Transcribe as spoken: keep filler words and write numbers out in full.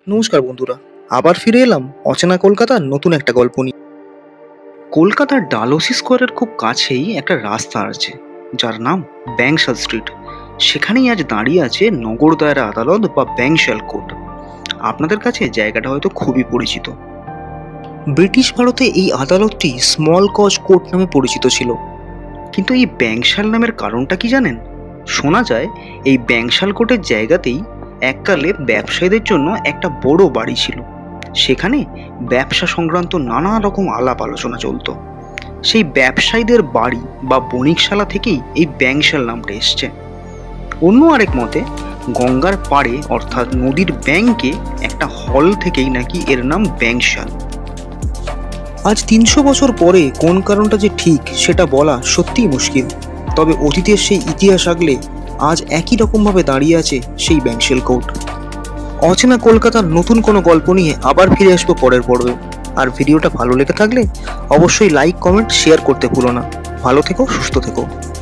নমস্কার বন্ধুরা, আবার ফিরে এলাম অচেনা কলকাতার নতুন একটা গল্প নিয়ে। কলকাতার ডালহৌসি স্কোয়ারের খুব কাছেই একটা রাস্তা আছে যার নাম ব্যাংশাল স্ট্রিট। সেখানেই আজ দাঁড়িয়ে আছে নগর দায়রা আদালত বা ব্যাংশাল কোর্ট। আপনাদের কাছে জায়গাটা হয়তো খুবই পরিচিত। ব্রিটিশ ভারতে এই আদালতটি স্মল কজ কোর্ট নামে পরিচিত ছিল, কিন্তু এই ব্যাংশাল নামের কারণটা কি জানেন? শোনা যায় এই ব্যাংশাল কোর্টের জায়গাতেই এককালে ব্যবসায়ীদের জন্য একটা বড় বাড়ি ছিল। সেখানে ব্যবসা সংক্রান্ত নানা রকম আলাপ আলোচনা চলতো। সেই ব্যবসায়ীদের বাড়ি বা বণিকশালা থেকেই এই ব্যাংশাল নামটা এসছে। অন্য আরেক মতে গঙ্গার পাড়ে অর্থাৎ নদীর ব্যাংকে একটা হল থেকেই নাকি এর নাম ব্যাংশাল। আজ তিনশো বছর পরে কোন কারণটা যে ঠিক সেটা বলা সত্যিই মুশকিল, তবে অতীতের সেই ইতিহাস আগলে আজ একই রকমভাবে দাঁড়িয়ে আছে সেই ব্যাংশাল কোর্ট। অচেনা কলকাতার নতুন কোনো গল্প নিয়ে আবার ফিরে আসবো পরের পর্বে। আর ভিডিওটা ভালো লেগে থাকলে অবশ্যই লাইক, কমেন্ট, শেয়ার করতে ভুলো না। ভালো থেকো, সুস্থ থেকো।